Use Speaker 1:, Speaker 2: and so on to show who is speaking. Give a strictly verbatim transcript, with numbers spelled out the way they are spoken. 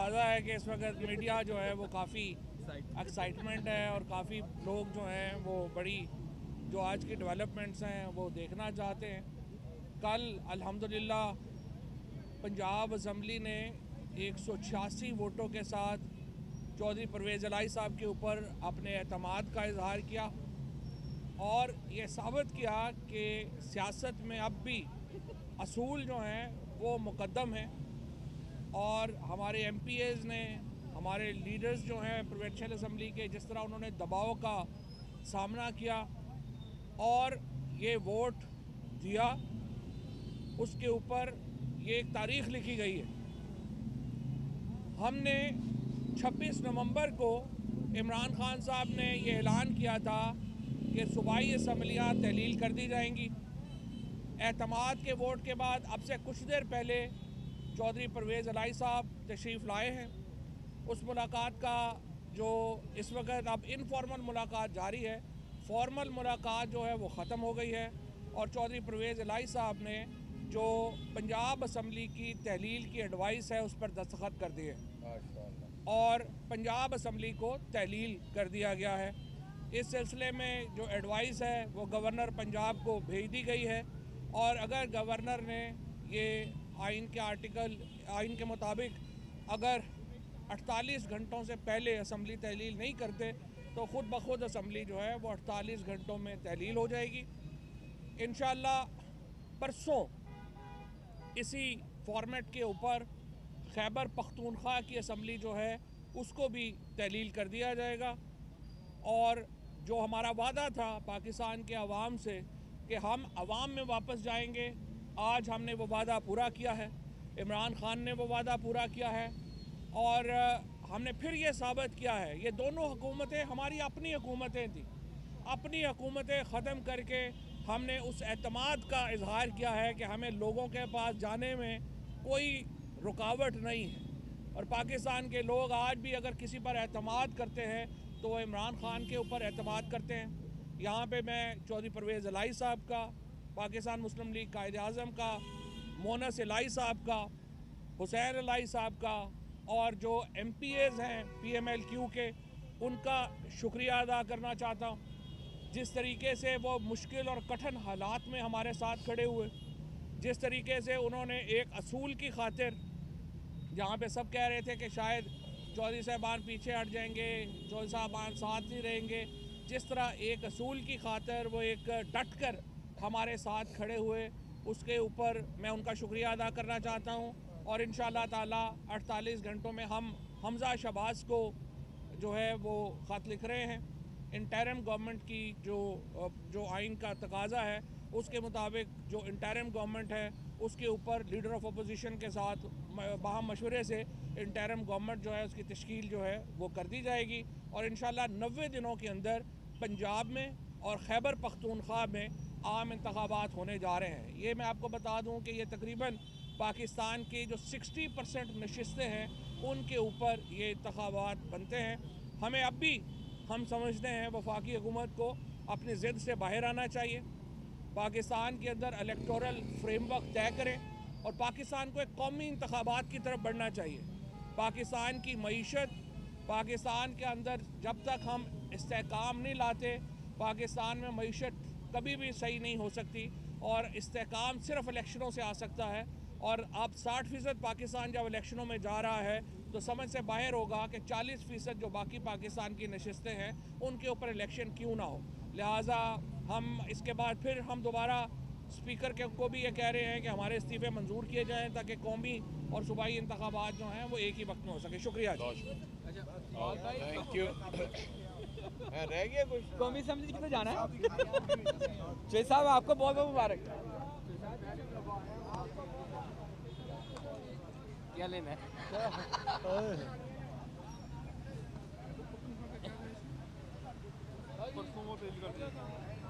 Speaker 1: अंदाज़ा है कि इस वक्त मीडिया जो है वो काफ़ी एक्साइटमेंट है और काफ़ी लोग जो हैं वो बड़ी जो आज की डेवलपमेंट्स हैं वो देखना चाहते हैं। कल अल्हम्दुलिल्लाह पंजाब असम्बली ने एक सौ छियासी वोटों के साथ चौधरी परवेज़ इलाही साहब के ऊपर अपने एतमाद का इजहार किया और ये साबित किया कि सियासत में अब भी असूल जो हैं वो मुकद्दम हैं और हमारे एम पी एज़ ने, हमारे लीडर्स जो हैं प्रोविंशियल असम्बली के, जिस तरह उन्होंने दबाव का सामना किया और ये वोट दिया, उसके ऊपर ये एक तारीख़ लिखी गई है। हमने छब्बीस नवंबर को इमरान खान साहब ने ये ऐलान किया था कि सूबाई असम्बलियाँ तहलील कर दी जाएंगी। एतमाद के वोट के बाद अब से कुछ देर पहले चौधरी परवेज़ इलाही साहब तशरीफ़ लाए हैं। उस मुलाकात का जो इस वक्त अब इनफॉर्मल मुलाकात जारी है, फॉर्मल मुलाकात जो है वो ख़त्म हो गई है और चौधरी परवेज़ इलाही साहब ने जो पंजाब असम्बली की तहलील की एडवाइस है उस पर दस्तखत कर दिए और पंजाब असम्बली को तहलील कर दिया गया है। इस सिलसिले में जो एडवाइस है वो गवर्नर पंजाब को भेज दी गई है और अगर गवर्नर ने ये आइन के आर्टिकल आइन के मुताबिक अगर अड़तालीस घंटों से पहले असम्बली तहलील नहीं करते तो ख़ुद ब खुद असम्बली जो है वो अड़तालीस घंटों में तहलील हो जाएगी। इंशाअल्लाह परसों इसी फॉर्मेट के ऊपर खैबर पख्तूनख्वा की असम्बली जो है उसको भी तहलील कर दिया जाएगा और जो हमारा वादा था पाकिस्तान के अवाम से कि हम अवाम में वापस जाएंगे, आज हमने वो वादा पूरा किया है। इमरान खान ने वो वादा पूरा किया है और हमने फिर ये साबित किया है, ये दोनों हुकूमतें हमारी अपनी हुकूमतें थी, अपनी हुकूमतें ख़त्म करके हमने उस एतमाद का इजहार किया है कि हमें लोगों के पास जाने में कोई रुकावट नहीं है और पाकिस्तान के लोग आज भी अगर किसी पर एतमाद करते हैं तो वो इमरान खान के ऊपर एतमाद करते हैं। यहाँ पे मैं चौधरी परवेज़ इलाही साहब का, पाकिस्तान मुस्लिम लीग कायद आज़म का, मोनस इलाही साहब का, हुसैन इलाही साहब का और जो एम पी एज़ हैं पी एम एल क्यू के, उनका शुक्रिया अदा करना चाहता हूँ। जिस तरीके से वो मुश्किल और कठिन हालात में हमारे साथ खड़े हुए, जिस तरीके से उन्होंने एक असूल की खातिर, जहाँ पे सब कह रहे थे कि शायद चौधरी साहबान पीछे हट जाएंगे, चौधरी साहबान साथ नहीं रहेंगे, जिस तरह एक असूल की खातिर वो एक डट कर हमारे साथ खड़े हुए, उसके ऊपर मैं उनका शुक्रिया अदा करना चाहता हूँ और इंशाअल्लाह ताला अड़तालीस घंटों में हम हमज़ा शहबाज को जो है वो ख़त लिख रहे हैं। इंटरिम गवर्नमेंट की जो जो आइन का तकाजा है उसके मुताबिक जो इंटरिम गवर्नमेंट है उसके ऊपर लीडर ऑफ अपोजिशन के साथ बाहम मशवरे से इंटरिम गवर्नमेंट जो है उसकी तश्कील जो है वो कर दी जाएगी और इंशाअल्लाह नब्बे दिनों के अंदर पंजाब में और खैबर पख्तूनख्वा में आम इंतखाबात होने जा रहे हैं। ये मैं आपको बता दूं कि ये तकरीबन पाकिस्तान की जो साठ परसेंट नशिस्तें हैं उनके ऊपर ये इंतखाबात बनते हैं। हमें अब भी हम समझते हैं वफाकी हुकूमत को अपनी ज़िद से बाहर आना चाहिए, पाकिस्तान के अंदर इलेक्टोरल फ्रेमवर्क तय करें और पाकिस्तान को एक कौमी इंतखाबात की तरफ बढ़ना चाहिए। पाकिस्तान की मईशत, पाकिस्तान के अंदर जब तक हम इस्तेहकाम नहीं लाते, पाकिस्तान में मईशत कभी भी सही नहीं हो सकती और इस्तेहकाम सिर्फ इलेक्शनों से आ सकता है। और अब साठ फ़ीसद पाकिस्तान जब इलेक्शनों में जा रहा है तो समझ से बाहर होगा कि चालीस फ़ीसद जो बाकी पाकिस्तान की नशिस्तें हैं उनके ऊपर इलेक्शन क्यों ना हो। लिहाजा हम इसके बाद फिर हम दोबारा स्पीकर के को भी ये कह रहे हैं कि हमारे इस्तीफ़े मंजूर किए जाएँ ताकि कौमी और सूबाई इंतखाबात जो हैं वो एक ही वक्त में हो सके। शुक्रिया।
Speaker 2: Thank you. रह गया कुछ?
Speaker 3: कौमी असेंबली किधर जाना है? जय साहब आपको बहुत बहुत मुबारक। क्या लेना है?
Speaker 2: परसों वो पेश कर दिया।